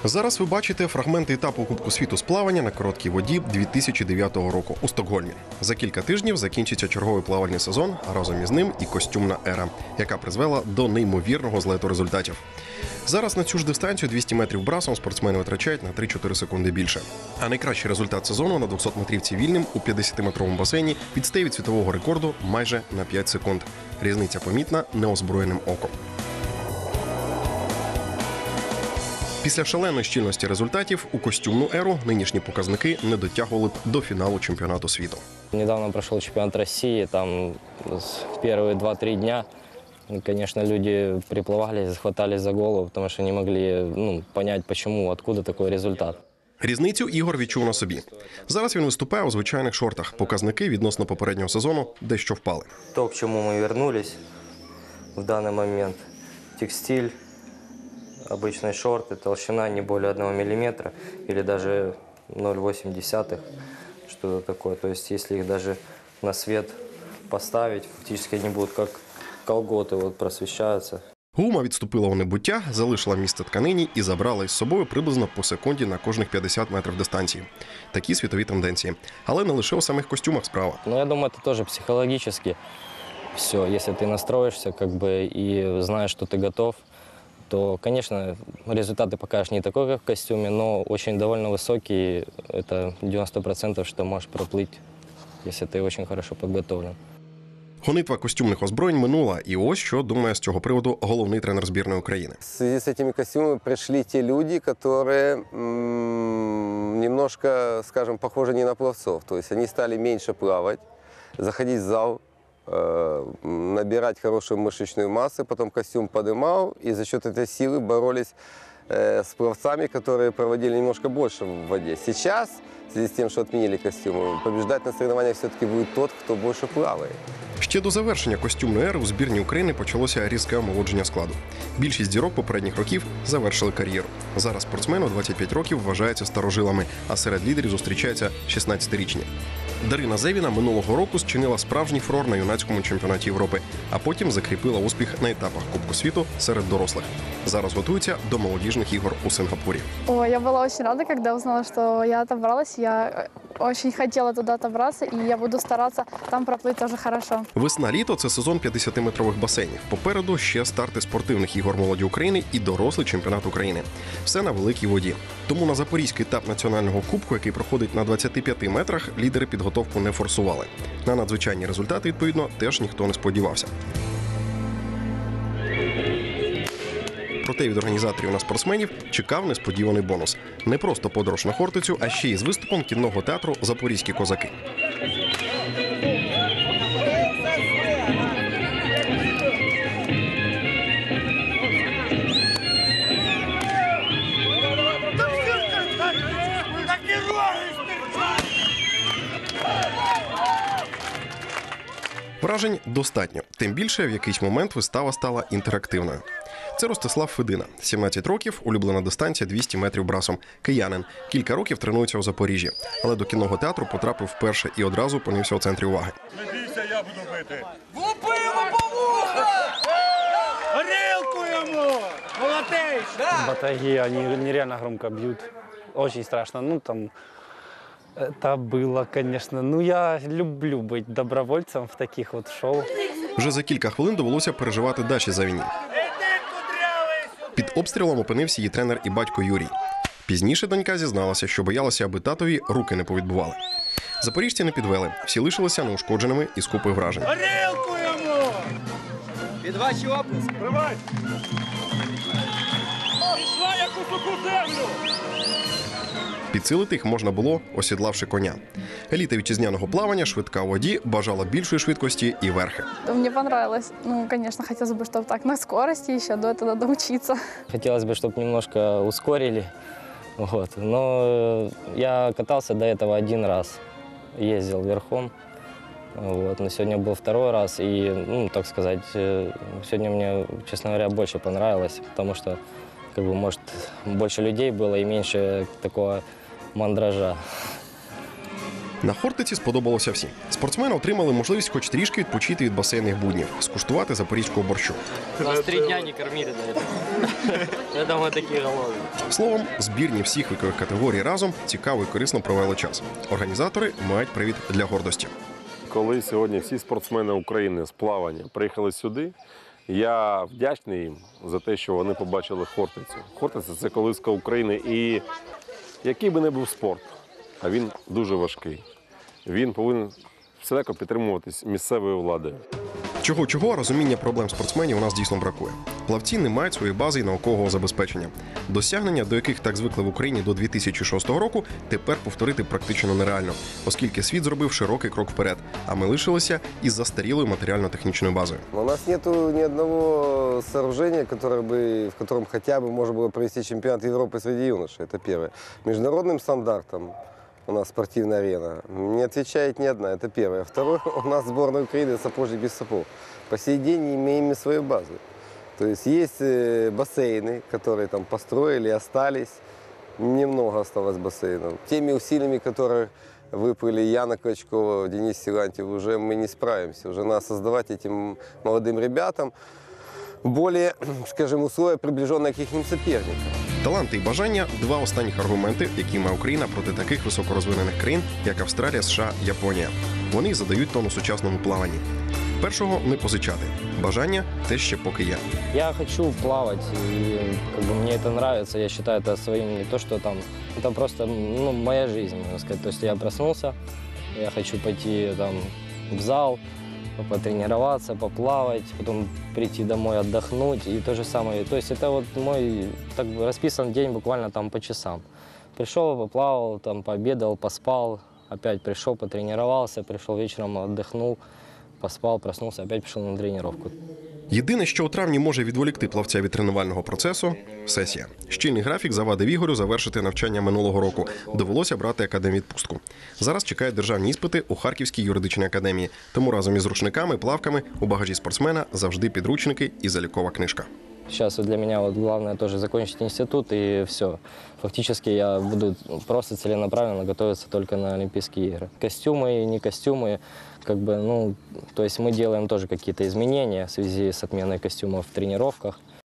Зараз ви бачите фрагменти етапу Кубку світу з плавання на короткій воді 2009 року у Стокгольмі. За кілька тижнів закінчиться черговий плавальний сезон, а разом із ним і костюмна ера, яка призвела до неймовірного злету результатів. Зараз на цю ж дистанцію 200 метрів брасом спортсмени витрачають на 3-4 секунди більше. А найкращий результат сезону на 200-метрівці вільним у 50-метровому басейні відстає від світового рекорду майже на 5 секунд. Різниця помітна неозброєним оком. Після шаленої щільності результатів у костюмну еру нинішні показники не дотягували б до фіналу чемпіонату світу. Недавно прошел чемпионат России, там первые 2-3 дня, конечно, люди приплывали, хватались за голову, потому что не могли понять, почему, откуда такой результат. Різницю Ігор відчув на собі. Зараз він виступає у звичайних шортах. Показники відносно попереднього сезону дещо впали. То, к чему мы вернулись в данный момент, текстиль, обычные шорты, толщина не более 1 мм или даже 0,8, что-то такое. То есть, если их даже на свет поставить, фактически они будут как колготы просвещаются. Гума відступила у небуття, залишила місце тканині і забрала із собою приблизно по секунді на кожних 50 метрів дистанції. Такі світові тенденції. Але не лише у самих костюмах справа. Я думаю, это тоже психологически. Все, если ты настроишься и знаешь, что ты готов, то, конечно, результаты покажешь не такой, как в костюме, но очень довольно высокий. Это 90%, что можешь проплыть, если ты очень хорошо подготовлен. Гонитва костюмних озброєнь минула. І ось що думає з цього приводу головний тренер збірної України. В связи с этими костюмами пришли те люди, которые немножко, скажем, похожи не на пловцов. То есть они стали меньше плавать, заходить в зал, набирать хорошую мышечную массу, потом костюм поднимал, и за счет этой силы боролись с пловцами, которые проводили немножко больше в воде. Сейчас, в связи с тем, что отменили костюмы, побеждать на соревнованиях все-таки будет тот, кто больше плавает. Ще до завершення костюмної ери у збірні України почалося різке омолодження складу. Більшість зірок попередніх років завершили кар'єру. Зараз спортсмени у 25 років вважаються старожилами, а серед лідерів зустрічаються 16-річні. Дарина Зевіна минулого року зчинила справжній фурор на юнацькому чемпіонаті Європи, а потім закріпила успіх на етапах Кубку світу серед дорослих. Зараз готується до молодіжних ігор у Сингапурі. Я была очень рада, когда узнала, что я отобралась. Я очень хотела туда отобраться, и я буду стараться там проплыть тоже хорошо. Весна-літо – це сезон 50-метрових басейнів. Попереду ще старти спортивних ігор молоді України і дорослий чемпіонат України. Все на великій воді. Тому на запорізький етап національного кубку, який проходить на 25 метрах, лідери підготовку не форсували. На надзвичайні результати, відповідно, теж ніхто не сподівався. Проте від організаторів на спортсменів чекав несподіваний бонус. Не просто подорож на Хортицю, а ще й з виступом кінного театру «Запорізькі козаки». Вражень достатньо. Тим більше, в якийсь момент вистава стала інтерактивною. Це Ростислав Федина. 17 років, улюблена дистанція 200 метрів брасом. Киянин. Кілька років тренується у Запоріжжі. Але до кінного театру потрапив вперше і одразу опинився у центрі уваги. Не бійся, я буду бити. Влупимо по вухах! Горілку йому! Молодець! Батаги, они нереально громко бьют. Очень страшно. Это было, конечно. Я люблю быть добровольцем в таких шоу. Вже за кілька хвилин довелося переживати Даші Завіній. Під обстрілом опинився її тренер і батько Юрій. Пізніше донька зізналася, що боялася, аби татові руки не повідбували. Запоріжці не підвели. Всі лишилися неушкодженими і скупи вражень. Горілку йому! Під ваші оплески. Тримай! Пішла як у суху землю! Підсилити їх можна було, осідлавши коня. Еліта вітчизняного плавання, швидка у воді, бажала більшої швидкості і верхи. Мне понравилось. Конечно, хотелось бы, чтобы так на скорости еще, до этого надо учиться. Хотелось бы, чтобы немножко ускорили. Но я катался до этого 1 раз, ездил верхом. Но сегодня был 2-й раз, и, так сказать, сегодня мне, честно говоря, больше понравилось, потому что, может, больше людей было и меньше такого мандража. На Хортиці сподобалося всім. Спортсмени отримали можливість хоч трішки відпочити від басейних буднів, скуштувати запорізького борщу. Нас 3 дня не кормили до этого. Это мы такие голодные. Словом, збірні всіх вікових категорій разом цікаво і корисно провели час. Організатори мають привід для гордості. Коли сьогодні всі спортсмени України з плавання приїхали сюди, я вдячний їм за те, що вони побачили Хортицю. Хортиця – це колиска України, і який би не був спорт, а він дуже важкий. Він повинен всіляко підтримуватись місцевою владою. Чого-чого, розуміння проблем спортсменів у нас дійсно бракує. Плавці не мають своєї бази і наукового забезпечення. Досягнення, до яких так звикли в Україні до 2006 року, тепер повторити практично нереально, оскільки світ зробив широкий крок вперед, а ми лишилися із застарілою матеріально-технічною базою. У нас нету ни одного сооружения, в котором хотя бы можно было провести чемпионат Европы среди юношей. Это первое. Международным стандартам у нас спортивная арена не отвечает ни одна, это первое. Второе, у нас сборная Украины «Сапожник без сапог». По сей день не имеем свою базу. То есть бассейны, которые там построили, остались. Немного осталось бассейнов. Теми усилиями, которые выпали Яна Клочкова, Денис Силантьев, уже мы не справимся. Уже надо создавать этим молодым ребятам более, скажем, условия, приближенные к их соперникам. Таланти і бажання – два останніх аргументи, які має Україна проти таких високорозвинених країн, як Австралія, США, Японія. Вони задають тон у сучасному плаванні. Першого не позичати. Бажання теж ще поки є. Я хочу плавать, и мне это нравится. Я считаю это своим, не то, что там, это просто моя жизнь, можно сказать. То есть я проснулся, я хочу пойти там в зал, потренироваться, поплавать, потом прийти домой отдохнуть и то же самое. То есть это вот мой так бы расписан день буквально там по часам. Пришел, поплавал, там пообедал, поспал, опять пришел, потренировался, пришел вечером, отдохнул, поспал, проснулся, опять пішов на тренування. Єдине, що у травні може відволікти плавця від тренувального процесу – сесія. Щільний графік завадив Ігорю завершити навчання минулого року. Довелося брати академвідпустку. Зараз чекають державні іспити у Харківській юридичній академії. Тому разом із рушниками, плавками у багажі спортсмена завжди підручники і залікова книжка. Сейчас для меня главное тоже закончить институт, и все. Фактически я буду просто целенаправленно готовиться только на Олимпийские игры. Костюмы, не костюмы, то есть мы делаем тоже какие-то изменения в связи с отменой костюмов в тренировках.